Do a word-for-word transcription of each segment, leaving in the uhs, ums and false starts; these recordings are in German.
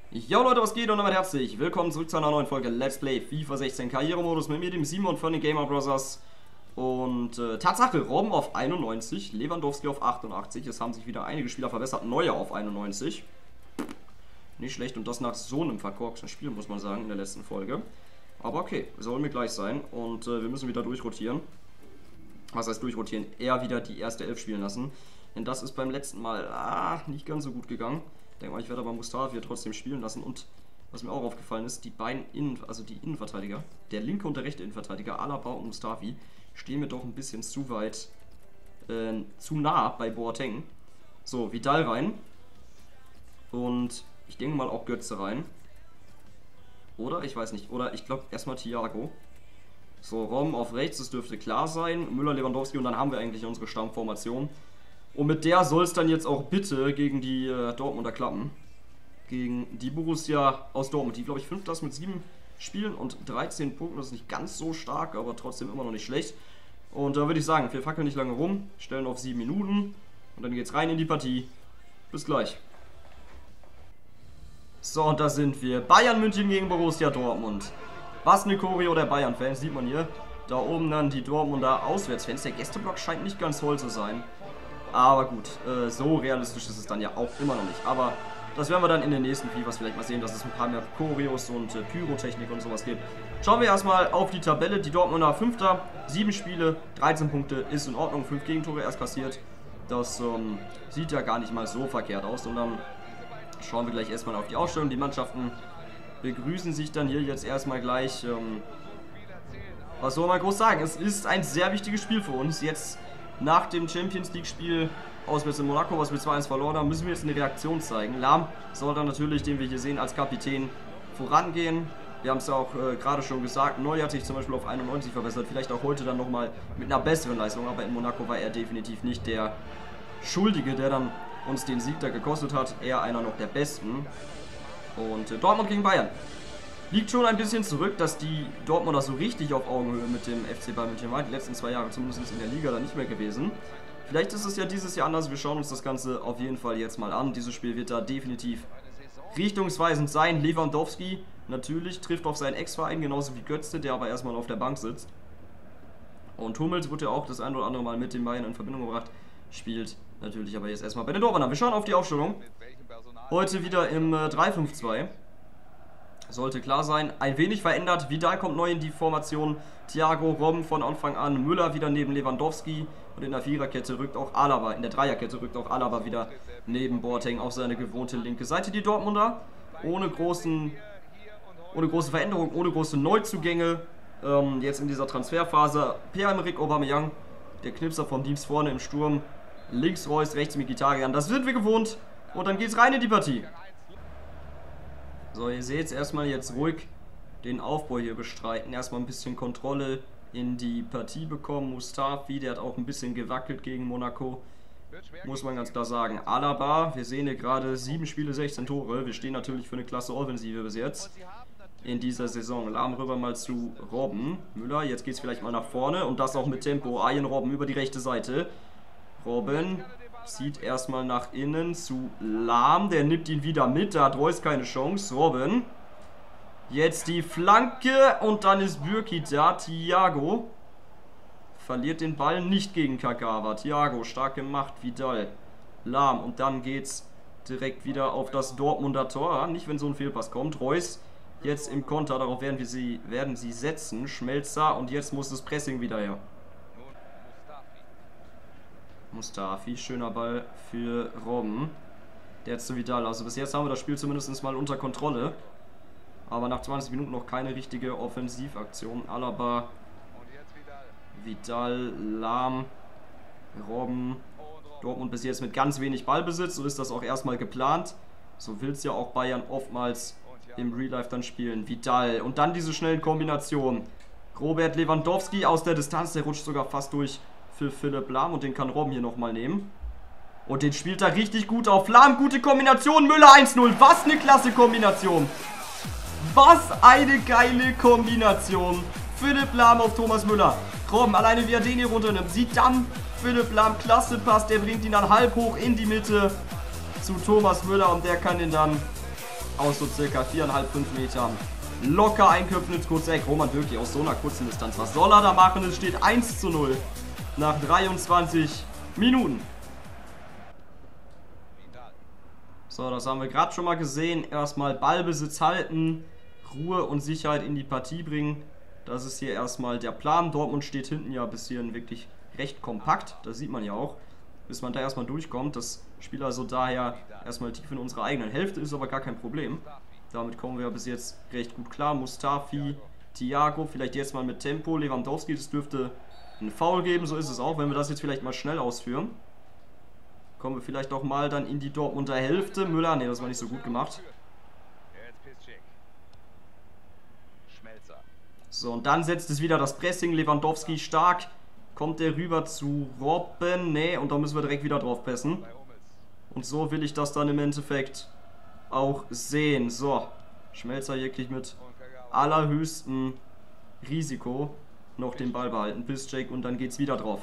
Jo Leute, was geht und damit herzlich willkommen zurück zu einer neuen Folge Let's Play FIFA sechzehn Karrieremodus mit mir, dem Simon von den Gamer Brothers. Und äh, Tatsache, Robben auf einundneunzig, Lewandowski auf achtundachtzig. Es haben sich wieder einige Spieler verbessert, Neuer auf einundneunzig. Nicht schlecht und das nach so einem verkorksten Spiel, muss man sagen, in der letzten Folge. Aber okay, soll mir gleich sein und äh, wir müssen wieder durchrotieren. Was heißt durchrotieren? Eher wieder die erste Elf spielen lassen. Denn das ist beim letzten Mal ah, nicht ganz so gut gegangen. Ich denke mal, ich werde aber Mustafi trotzdem spielen lassen. Und was mir auch aufgefallen ist, die beiden Innen, also die Innenverteidiger, der linke und der rechte Innenverteidiger, Alaba und Mustafi, stehen mir doch ein bisschen zu weit, äh, zu nah bei Boateng. So, Vidal rein. Und ich denke mal auch Götze rein. Oder? Ich weiß nicht. Oder ich glaube erstmal Thiago. So, Rom auf rechts, das dürfte klar sein. Müller, Lewandowski und dann haben wir eigentlich unsere Stammformation. Und mit der soll es dann jetzt auch bitte gegen die äh, Dortmunder klappen. Gegen die Borussia aus Dortmund. Die, glaube ich, fünfter ist mit sieben Spielen und dreizehn Punkten. Das ist nicht ganz so stark, aber trotzdem immer noch nicht schlecht. Und da äh, würde ich sagen, wir fackeln nicht lange rum. Stellen auf sieben Minuten. Und dann geht's rein in die Partie. Bis gleich. So, und da sind wir. Bayern München gegen Borussia Dortmund. Was eine Choreo der Bayern-Fans, sieht man hier. Da oben dann die Dortmunder Auswärtsfans. Der Gästeblock scheint nicht ganz voll zu sein. Aber gut, äh, so realistisch ist es dann ja auch immer noch nicht. Aber das werden wir dann in den nächsten FIFAs vielleicht mal sehen, dass es ein paar mehr Choreos und äh, Pyrotechnik und sowas gibt. Schauen wir erstmal auf die Tabelle. Die Dortmunder Fünfter, sieben Spiele, dreizehn Punkte, ist in Ordnung. fünf Gegentore erst kassiert. Das ähm, sieht ja gar nicht mal so verkehrt aus. Und dann schauen wir gleich erstmal auf die Ausstellung. Die Mannschaften begrüßen sich dann hier jetzt erstmal gleich. Ähm, was soll man groß sagen? Es ist ein sehr wichtiges Spiel für uns. Jetzt nach dem Champions League Spiel auswärts in Monaco, was wir zwei eins verloren haben, müssen wir jetzt eine Reaktion zeigen. Lahm soll dann natürlich, den wir hier sehen, als Kapitän vorangehen. Wir haben es ja auch äh, gerade schon gesagt, Neuer hat sich zum Beispiel auf einundneunzig verbessert. Vielleicht auch heute dann nochmal mit einer besseren Leistung. Aber in Monaco war er definitiv nicht der Schuldige, der dann uns den Sieg da gekostet hat. Eher einer noch der Besten. Und äh, Dortmund gegen Bayern. Liegt schon ein bisschen zurück, dass die Dortmunder so richtig auf Augenhöhe mit dem F C Bayern München waren. Die letzten zwei Jahre zumindest in der Liga dann nicht mehr gewesen. Vielleicht ist es ja dieses Jahr anders. Wir schauen uns das Ganze auf jeden Fall jetzt mal an. Dieses Spiel wird da definitiv richtungsweisend sein. Lewandowski natürlich trifft auf seinen Ex-Verein, genauso wie Götze, der aber erstmal auf der Bank sitzt. Und Hummels wurde ja auch das ein oder andere Mal mit den Bayern in Verbindung gebracht. Spielt natürlich aber jetzt erstmal bei den Dortmundern. Wir schauen auf die Aufstellung. Heute wieder im äh, drei fünf zwei. Sollte klar sein. Ein wenig verändert. Vidal kommt neu in die Formation. Thiago, Robben von Anfang an. Müller wieder neben Lewandowski. Und in der Viererkette rückt auch Alaba. In der Dreierkette rückt auch Alaba wieder neben Boateng auf seine gewohnte linke Seite. Die Dortmunder ohne großen, ohne große Veränderung, ohne große Neuzugänge. Ähm, jetzt in dieser Transferphase. Pierre-Emerick Aubameyang, der Knipser vom Dienst vorne im Sturm. Links Reus, rechts Mkhitaryan. Das sind wir gewohnt. Und dann geht's rein in die Partie. So, ihr seht es erstmal jetzt ruhig den Aufbau hier bestreiten. Erstmal ein bisschen Kontrolle in die Partie bekommen. Mustafi, der hat auch ein bisschen gewackelt gegen Monaco. Muss man ganz klar sagen. Alaba, wir sehen hier gerade sieben Spiele, sechzehn Tore. Wir stehen natürlich für eine klasse Offensive bis jetzt in dieser Saison. Lahm rüber mal zu Robben. Müller, jetzt geht es vielleicht mal nach vorne. Und das auch mit Tempo. Arjen Robben über die rechte Seite. Robben zieht erstmal nach innen zu Lahm. Der nimmt ihn wieder mit. Da hat Reus keine Chance. Robben. Jetzt die Flanke. Und dann ist Bürki da. Thiago. Verliert den Ball nicht gegen Kagawa. Thiago, stark gemacht. Vidal. Lahm. Und dann geht's direkt wieder auf das Dortmunder Tor. Nicht, wenn so ein Fehlpass kommt. Reus jetzt im Konter. Darauf werden wir sie, werden sie setzen. Schmelzer. Und jetzt muss das Pressing wieder her. Mustafi, schöner Ball für Robben. Der jetzt zu Vidal. Also bis jetzt haben wir das Spiel zumindest mal unter Kontrolle. Aber nach zwanzig Minuten noch keine richtige Offensivaktion. Alaba, Vidal, Lahm, Robben. Dortmund bis jetzt mit ganz wenig Ballbesitz. So ist das auch erstmal geplant. So will es ja auch Bayern oftmals im Real Life dann spielen. Vidal. Und dann diese schnellen Kombinationen. Robert Lewandowski aus der Distanz. Der rutscht sogar fast durch für Philipp Lahm und den kann Robben hier nochmal nehmen. Und den spielt er richtig gut auf Lahm. Gute Kombination. Müller eins null. Was eine klasse Kombination. Was eine geile Kombination. Philipp Lahm auf Thomas Müller. Robben, alleine wie er den hier runternimmt. Sieht dann Philipp Lahm, klasse Pass. Der bringt ihn dann halb hoch in die Mitte zu Thomas Müller und der kann ihn dann aus so circa viereinhalb, fünf Metern. Locker einköpfen ins kurze Eck. Roman Bürki aus so einer kurzen Distanz. Was soll er da machen? Es steht eins zu null nach dreiundzwanzig Minuten. So, das haben wir gerade schon mal gesehen. Erstmal Ballbesitz halten, Ruhe und Sicherheit in die Partie bringen. Das ist hier erstmal der Plan. Dortmund steht hinten ja bis hierhin wirklich recht kompakt. Das sieht man ja auch. Bis man da erstmal durchkommt. Das Spiel also daher erstmal tief in unserer eigenen Hälfte ist aber gar kein Problem. Damit kommen wir bis jetzt recht gut klar. Mustafi, Thiago, vielleicht jetzt mal mit Tempo. Lewandowski, das dürfte einen Foul geben. So ist es auch, wenn wir das jetzt vielleicht mal schnell ausführen. Kommen wir vielleicht auch mal dann in die Dortmunder Hälfte. Müller, ne, das war nicht so gut gemacht. So, und dann setzt es wieder das Pressing. Lewandowski stark. Kommt der rüber zu Robben? Ne, und da müssen wir direkt wieder drauf pressen. Und so will ich das dann im Endeffekt auch sehen. So, Schmelzer wirklich mit allerhöchstem Risiko noch den Ball behalten. Piszczek und dann geht's wieder drauf.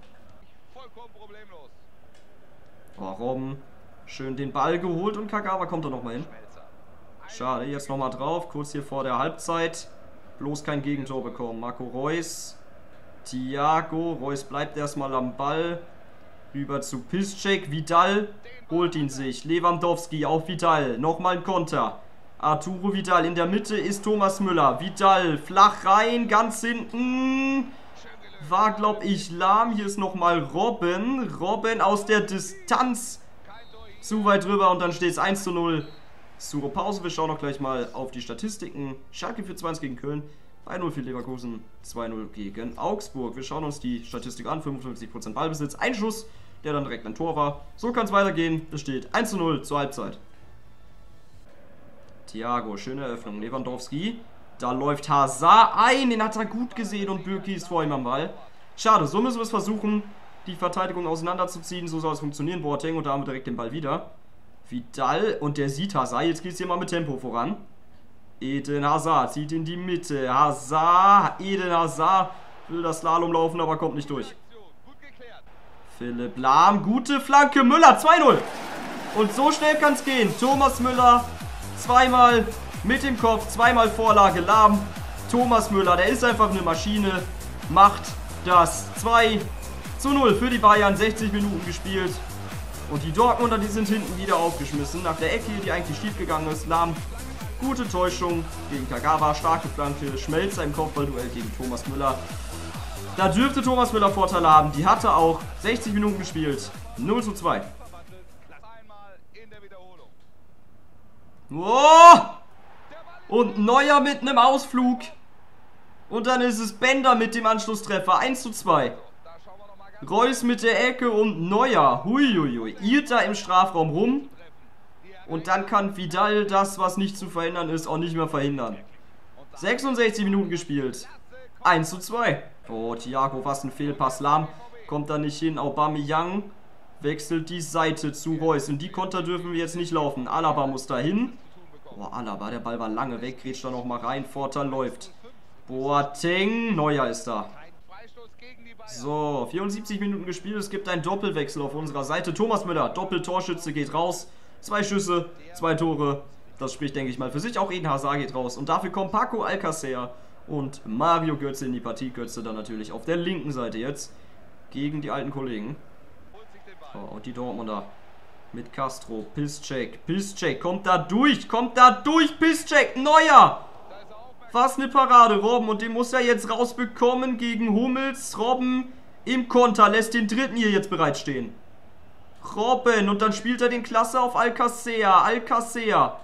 Oh, Robben. Schön den Ball geholt und Kagawa kommt da nochmal hin. Schade, jetzt nochmal drauf. Kurz hier vor der Halbzeit. Bloß kein Gegentor bekommen. Marco Reus. Thiago. Reus bleibt erstmal am Ball. Rüber zu Piszczek. Vidal holt ihn sich. Lewandowski auf Vidal. Nochmal ein Konter. Arturo Vidal. In der Mitte ist Thomas Müller. Vidal flach rein. Ganz hinten. War, glaube ich, lahm. Hier ist nochmal Robben. Robben aus der Distanz. Zu weit rüber und dann steht es eins zu null. Zur Pause. Wir schauen noch gleich mal auf die Statistiken. Schalke vier zu eins gegen Köln. drei null für Leverkusen. zwei null gegen Augsburg. Wir schauen uns die Statistik an. fünfundfünfzig Prozent Ballbesitz. Ein Schuss, der dann direkt ein Tor war. So kann es weitergehen. Es steht eins zu null zur Halbzeit. Thiago, schöne Eröffnung. Lewandowski. Da läuft Hazard ein, den hat er gut gesehen und Bürki ist vor ihm am Ball. Schade, so müssen wir es versuchen, die Verteidigung auseinanderzuziehen. So soll es funktionieren. Boateng und da haben wir direkt den Ball wieder. Vidal und der sieht Hazard. Jetzt geht es hier mal mit Tempo voran. Eden Hazard zieht in die Mitte. Hazard, Eden Hazard will das Slalom laufen, aber kommt nicht durch. Philipp Lahm, gute Flanke. Müller, zwei null. Und so schnell kann es gehen. Thomas Müller, zweimal mit dem Kopf, zweimal Vorlage, Lahm. Thomas Müller, der ist einfach eine Maschine, macht das zwei zu null für die Bayern, sechzig Minuten gespielt. Und die Dortmunder, die sind hinten wieder aufgeschmissen. Nach der Ecke, die eigentlich schief gegangen ist, Lahm, gute Täuschung gegen Kagawa, starke Flanke, Schmelzer im Kopfballduell gegen Thomas Müller. Da dürfte Thomas Müller Vorteile haben, die hatte auch sechzig Minuten gespielt, null zu zwei. Oh! Und Neuer mit einem Ausflug. Und dann ist es Bender mit dem Anschlusstreffer. eins zu zwei. Reus mit der Ecke und Neuer. Huiuiui. Irrt da im Strafraum rum. Und dann kann Vidal das, was nicht zu verhindern ist, auch nicht mehr verhindern. sechsundsechzig Minuten gespielt. eins zu zwei. Oh, Thiago, was ein Fehlpass. Lahm kommt da nicht hin. Aubameyang wechselt die Seite zu Reus. Und die Konter dürfen wir jetzt nicht laufen. Alaba muss da hin. Boah, Alaba, der Ball war lange weg, grätscht da nochmal rein, Vorteil läuft. Boateng, Neuer ist da. So, vierundsiebzig Minuten gespielt, es gibt einen Doppelwechsel auf unserer Seite. Thomas Müller, Doppeltorschütze, geht raus. Zwei Schüsse, zwei Tore. Das spricht, denke ich mal, für sich. Auch Eden Hazard geht raus. Und dafür kommen Paco Alcacer und Mario Götze in die Partie. Götze dann natürlich auf der linken Seite jetzt gegen die alten Kollegen. Oh, und die Dortmunder. Mit Castro, Piszczek, Piszczek, kommt da durch, kommt da durch, Piszczek, Neuer! Was eine Parade, Robben, und den muss er jetzt rausbekommen gegen Hummels. Robben im Konter, lässt den dritten hier jetzt bereitstehen. Robben, und dann spielt er den Klasse auf Alcacer, Alcacer,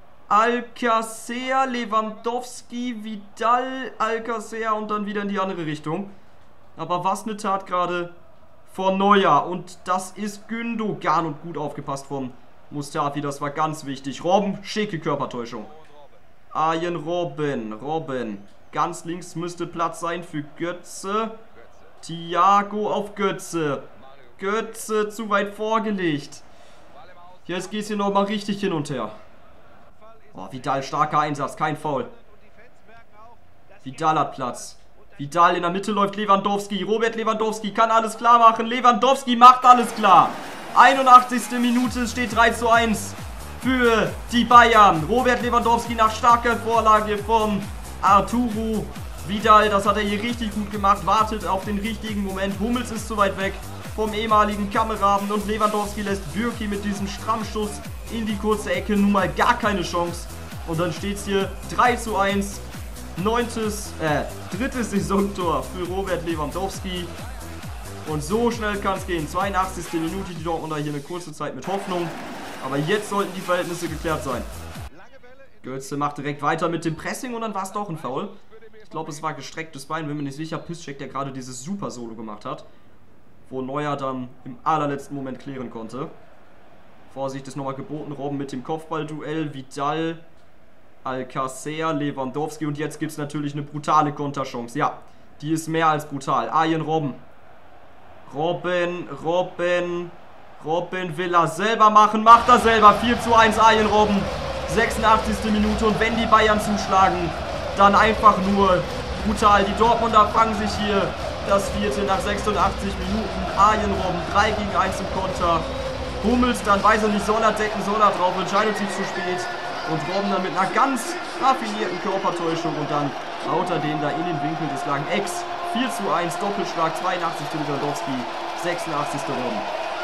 Alcacer, Lewandowski, Vidal, Alcacer und dann wieder in die andere Richtung. Aber was eine Tat gerade von Neuer. Und das ist Gündogan und gut aufgepasst von Mustafi. Das war ganz wichtig. Robben, schicke Körpertäuschung. Arjen Robben. Robben. Ganz links müsste Platz sein für Götze. Thiago auf Götze. Götze zu weit vorgelegt. Jetzt geht es hier nochmal richtig hin und her. Oh, Vidal, starker Einsatz. Kein Foul. Vidal hat Platz. Vidal in der Mitte läuft Lewandowski. Robert Lewandowski kann alles klar machen. Lewandowski macht alles klar. einundachtzigste Minute, es steht drei zu eins für die Bayern. Robert Lewandowski nach starker Vorlage von Arturo Vidal. Das hat er hier richtig gut gemacht. Wartet auf den richtigen Moment. Hummels ist zu weit weg vom ehemaligen Kameraden. Und Lewandowski lässt Bürki mit diesem Strammschuss in die kurze Ecke nun mal gar keine Chance. Und dann steht es hier drei zu eins. Neuntes, äh, drittes Saisontor für Robert Lewandowski. Und so schnell kann es gehen. zweiundachtzigste Minute, die Dortmunder hier eine kurze Zeit mit Hoffnung. Aber jetzt sollten die Verhältnisse geklärt sein. Götze macht direkt weiter mit dem Pressing und dann war es doch ein Foul. Ich glaube, es war gestrecktes Bein, bin mir nicht sicher. Piszczek, der gerade dieses Super-Solo gemacht hat. Wo Neuer dann im allerletzten Moment klären konnte. Vorsicht ist nochmal geboten. Robben mit dem Kopfballduell. Vidal, Alcacer, Lewandowski. Und jetzt gibt es natürlich eine brutale Konterchance. Ja, die ist mehr als brutal. Arjen Robben. Robben, Robben, Robben will er selber machen. Macht er selber. vier zu eins Arjen Robben. sechsundachtzigste Minute. Und wenn die Bayern zuschlagen, dann einfach nur brutal. Die Dortmunder fangen sich hier das vierte nach sechsundachtzig Minuten. Arjen Robben, drei gegen eins im Konter. Hummels, dann weiß er nicht, soll er decken, soll er drauf, entscheidet sich zu spät. Und Robben dann mit einer ganz raffinierten Körpertäuschung und dann haut er den da in den Winkel des langen Ecks. vier zu eins, Doppelschlag, zweiundachtzigste Lewandowski, sechsundachtzigste Robben.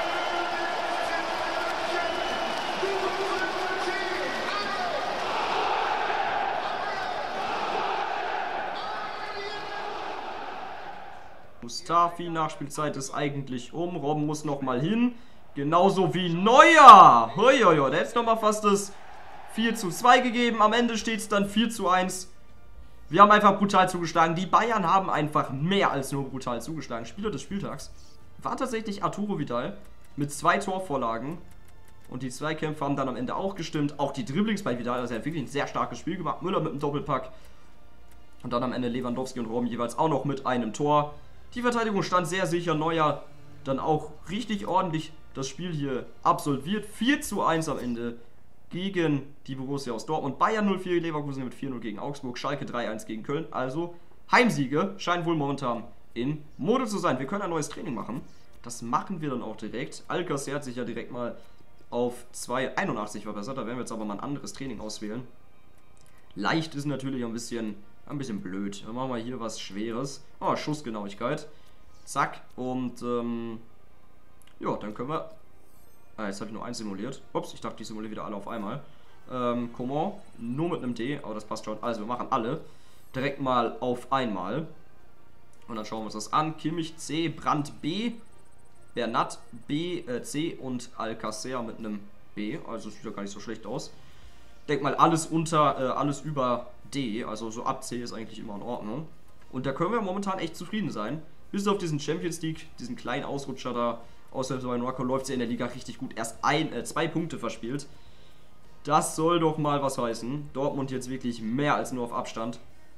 Mustafi, Nachspielzeit ist eigentlich um. Robben muss nochmal hin. Genauso wie Neuer. Hoi, hoi, hoi. Der hat jetzt nochmal fast das vier zu zwei gegeben. Am Ende steht es dann vier zu eins. Wir haben einfach brutal zugeschlagen. Die Bayern haben einfach mehr als nur brutal zugeschlagen. Spieler des Spieltags war tatsächlich Arturo Vidal mit zwei Torvorlagen. Und die Zweikämpfe haben dann am Ende auch gestimmt. Auch die Dribblings bei Vidal. Also er hat wirklich ein sehr starkes Spiel gemacht. Müller mit einem Doppelpack. Und dann am Ende Lewandowski und Robben jeweils auch noch mit einem Tor. Die Verteidigung stand sehr sicher. Neuer dann auch richtig ordentlich das Spiel hier absolviert. vier zu eins am Ende gegen die Borussia aus Dortmund. Bayern null vier, Leverkusen mit vier null gegen Augsburg. Schalke drei eins gegen Köln. Also Heimsiege scheinen wohl momentan in Mode zu sein. Wir können ein neues Training machen. Das machen wir dann auch direkt. Alcacer hat sich ja direkt mal auf zwei einundachtzig verbessert. Da werden wir jetzt aber mal ein anderes Training auswählen. Leicht ist natürlich ein bisschen... Ein bisschen blöd. Dann machen wir hier was Schweres. Oh, Schussgenauigkeit. Zack. Und, ähm... ja, dann können wir... Ah, jetzt habe ich nur eins simuliert. Ups, ich dachte, ich simuliere wieder alle auf einmal. Ähm, Coman. Nur mit einem D, aber das passt schon. Also, wir machen alle direkt mal auf einmal. Und dann schauen wir uns das an. Kimmich C, Brandt B, Bernat B, äh, C und Alcacer mit einem B. Also, es sieht ja gar nicht so schlecht aus. Denk mal, alles unter, äh, alles über D, also so ab C ist eigentlich immer in Ordnung. Und da können wir momentan echt zufrieden sein. Bis auf diesen Champions League, diesen kleinen Ausrutscher da, außerhalb bei Monaco läuft es ja in der Liga richtig gut. Erst ein, äh, zwei Punkte verspielt. Das soll doch mal was heißen. Dortmund jetzt wirklich mehr als nur auf Abstand.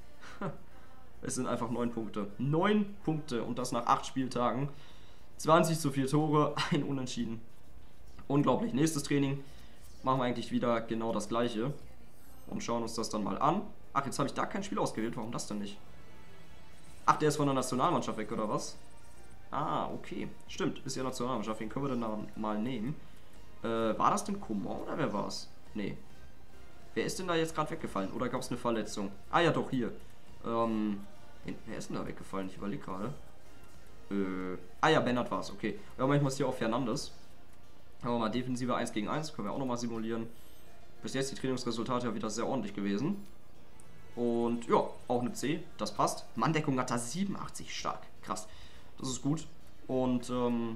Es sind einfach neun Punkte. Neun Punkte und das nach acht Spieltagen. zwanzig zu vier Tore, ein Unentschieden. Unglaublich. Nächstes Training machen wir eigentlich wieder genau das gleiche. Und schauen uns das dann mal an. Ach, jetzt habe ich da kein Spiel ausgewählt. Warum das denn nicht? Ach, der ist von der Nationalmannschaft weg, oder was? Ah, okay. Stimmt, ist ja Nationalmannschaft. Den können wir dann mal nehmen. Äh, war das denn Coman oder wer war es? Nee. Wer ist denn da jetzt gerade weggefallen? Oder gab es eine Verletzung? Ah ja, doch, hier. Ähm, wer ist denn da weggefallen? Ich überlege gerade. Äh, ah ja, Bernat war es, okay. Ja, manchmal ist hier auch Fernandes. Aber mal defensive eins gegen eins. Können wir auch nochmal simulieren. Bis jetzt die Trainingsresultate ja wieder sehr ordentlich gewesen. Und ja, auch eine C, das passt. Manndeckung hat da siebenundachtzig, stark, krass. Das ist gut. Und ähm,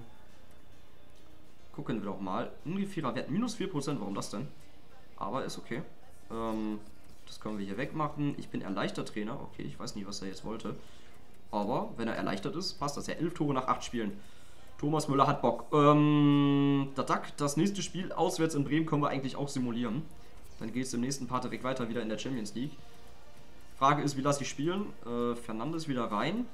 gucken wir doch mal. Ungefährer Wert, minus vier Prozent, warum das denn? Aber ist okay. Ähm, das können wir hier wegmachen. Ich bin erleichtert Trainer. Okay, ich weiß nicht, was er jetzt wollte. Aber wenn er erleichtert ist, passt das ja. elf Tore nach acht Spielen. Thomas Müller hat Bock. Ähm, das nächste Spiel auswärts in Bremen können wir eigentlich auch simulieren. Dann geht es im nächsten Part direkt weiter wieder in der Champions League. Frage ist, wie lasse ich spielen? Äh, Fernandes wieder rein.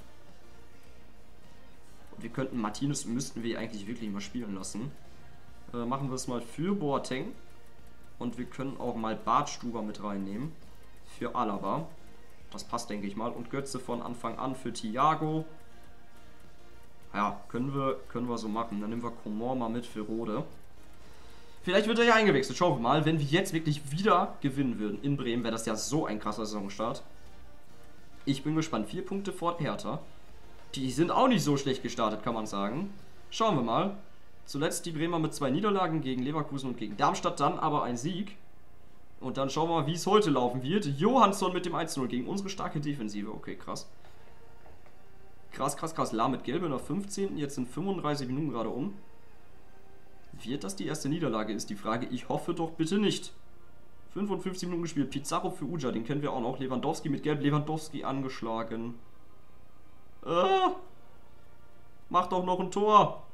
Und wir könnten, Martinez müssten wir eigentlich wirklich mal spielen lassen. Äh, machen wir es mal für Boateng. Und wir können auch mal Bartstuber mit reinnehmen. Für Alaba. Das passt, denke ich mal. Und Götze von Anfang an für Thiago. Ja, können wir, können wir so machen. Dann nehmen wir Coman mal mit für Rode. Vielleicht wird er ja eingewechselt. Schauen wir mal. Wenn wir jetzt wirklich wieder gewinnen würden in Bremen, wäre das ja so ein krasser Saisonstart. Ich bin gespannt. Vier Punkte vor Hertha. Die sind auch nicht so schlecht gestartet, kann man sagen. Schauen wir mal. Zuletzt die Bremer mit zwei Niederlagen gegen Leverkusen und gegen Darmstadt. Dann aber ein Sieg. Und dann schauen wir mal, wie es heute laufen wird. Johansson mit dem eins zu null gegen unsere starke Defensive. Okay, krass. Krass, krass, krass. Lahm mit Gelb in der fünfzehnten Jetzt sind fünfunddreißig Minuten gerade um. Wird das die erste Niederlage, ist die Frage. Ich hoffe doch bitte nicht. fünfundfünfzig Minuten gespielt. Pizarro für Uja, den kennen wir auch noch. Lewandowski mit Gelb. Lewandowski angeschlagen. Äh, mach doch noch ein Tor.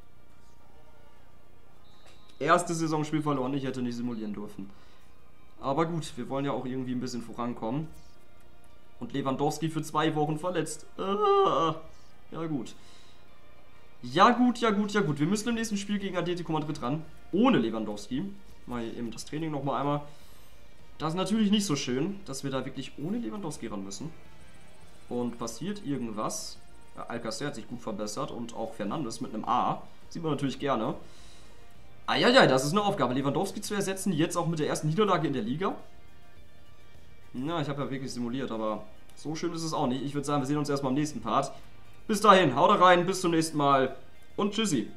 Erstes Saisonspiel verloren. Ich hätte nicht simulieren dürfen. Aber gut, wir wollen ja auch irgendwie ein bisschen vorankommen. Und Lewandowski für zwei Wochen verletzt. Äh, ja gut. Ja gut, ja gut, ja gut. Wir müssen im nächsten Spiel gegen Atletico Madrid ran. Ohne Lewandowski. Mal eben das Training nochmal einmal. Das ist natürlich nicht so schön, dass wir da wirklich ohne Lewandowski ran müssen. Und passiert irgendwas. Ja, Alcacer hat sich gut verbessert und auch Fernandes mit einem A. Sieht man natürlich gerne. Eieiei, das ist eine Aufgabe, Lewandowski zu ersetzen. Jetzt auch mit der ersten Niederlage in der Liga. Na, ich habe ja wirklich simuliert, aber so schön ist es auch nicht. Ich würde sagen, wir sehen uns erstmal im nächsten Part. Bis dahin, haut rein, bis zum nächsten Mal und tschüssi.